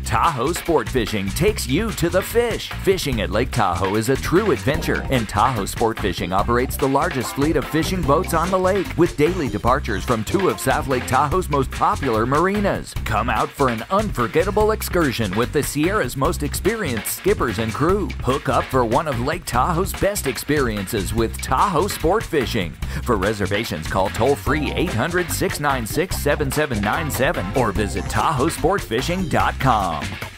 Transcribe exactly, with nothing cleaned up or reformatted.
Tahoe Sport Fishing takes you to the fish. Fishing at Lake Tahoe is a true adventure, and Tahoe Sport Fishing operates the largest fleet of fishing boats on the lake, with daily departures from two of South Lake Tahoe's most popular marinas. Come out for an unforgettable excursion with the Sierra's most experienced skippers and crew. Hook up for one of Lake Tahoe's best experiences with Tahoe Sport Fishing. For reservations, call toll-free eight hundred, six nine six, seven seven nine seven or visit tahoe sport fishing dot com.